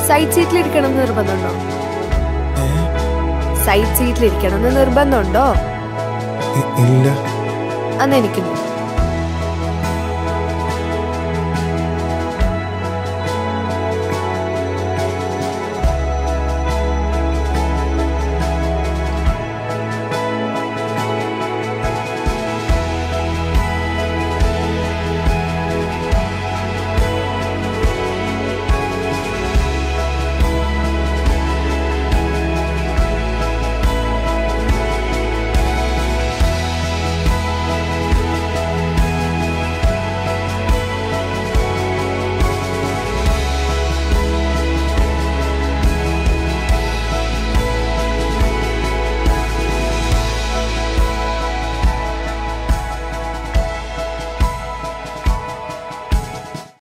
Side സീറ്റിലിരിക്കണം എന്ന് നിർബന്ധമുണ്ടോ? Side സീറ്റിലിരിക്കണം എന്ന് നിർബന്ധമുണ്ടോ? ഇല്ല. അന്ന് എനിക്കും